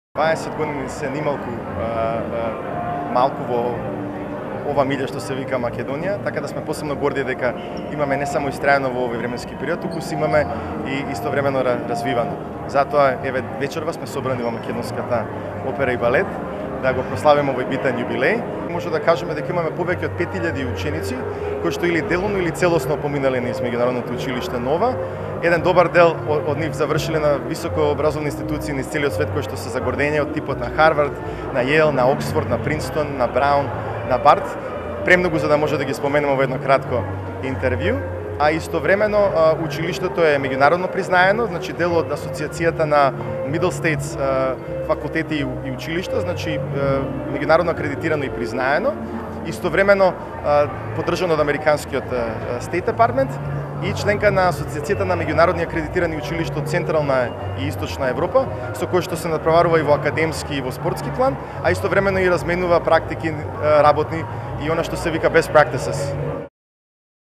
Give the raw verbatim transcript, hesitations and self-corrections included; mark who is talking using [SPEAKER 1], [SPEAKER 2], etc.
[SPEAKER 1] дваесет години се нималку малку во ова милја што се вика Македонија, така да сме посебно горди дека имаме не само истрајано во овој временски период, туку си имаме и истовремено развивано. Затоа еве вечерва сме собрани во Македонската опера и балет да го прославиме овој битен јубилеј. Може да кажеме дека имаме повеќе од пет илјади ученици кои што или делумно или целосно поминале низ меѓународното училиште Нова. Еден добар дел од, од нив завршиле на високообразовни институции низ целиот свет кои што се за гордење од типот на Харвард, на Јейл, на Оксфорд, на Принстон, на Браун, на Барт. Премногу за да може да ги споменеме во едно кратко интервју. А истовремено училиштето е меѓународно признаено, значи дел од асоциацијата на Middle States факултети и училишта, значи меѓународно акредитирано и признаено. Истовремено поддржано од американскиот State Department и членка на асоциацијата на меѓународни акредитирани училишта од Централна и Источна Европа, со кој што се натпреварува и во академски и во спортски план, а истовремено и разменува практики работни и она што се вика best practices.